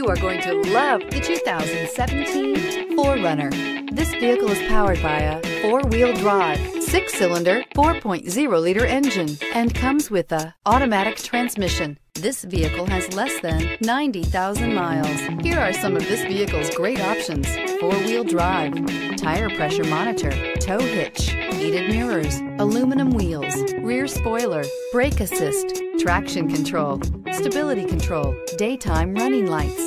You are going to love the 2017 4Runner. This vehicle is powered by a 4-wheel drive, 6-cylinder, 4.0-liter engine and comes with a automatic transmission. This vehicle has less than 90,000 miles. Here are some of this vehicle's great options: 4-wheel drive, tire pressure monitor, tow hitch, heated mirrors, aluminum wheels, rear spoiler, brake assist, traction control, stability control, daytime running lights.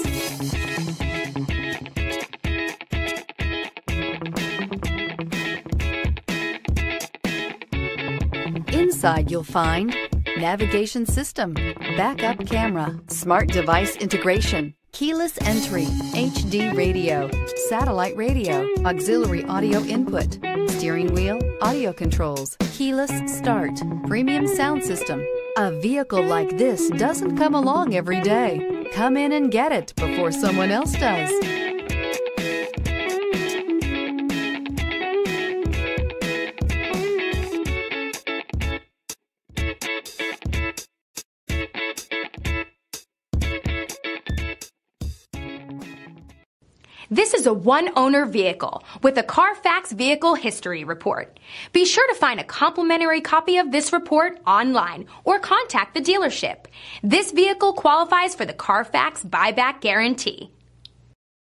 Inside you'll find navigation system, backup camera, smart device integration, keyless entry, HD radio, satellite radio, auxiliary audio input, steering wheel audio controls, keyless start, premium sound system. A vehicle like this doesn't come along every day. Come in and get it before someone else does. This is a one-owner vehicle with a Carfax Vehicle History Report. Be sure to find a complimentary copy of this report online or contact the dealership. This vehicle qualifies for the Carfax Buyback Guarantee.